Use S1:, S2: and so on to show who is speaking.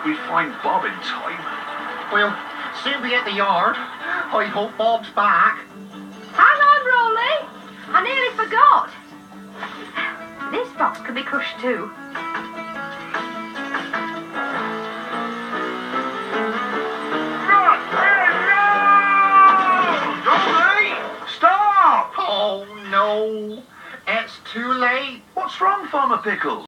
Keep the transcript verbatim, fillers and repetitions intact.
S1: hope we find Bob in time.
S2: We'll soon be at the yard. I hope Bob's back.
S3: Hang on, Roley. I nearly forgot. This box can be crushed too.
S1: Roley! Stop!
S2: Oh, no. It's too late.
S1: What's wrong, Farmer Pickle?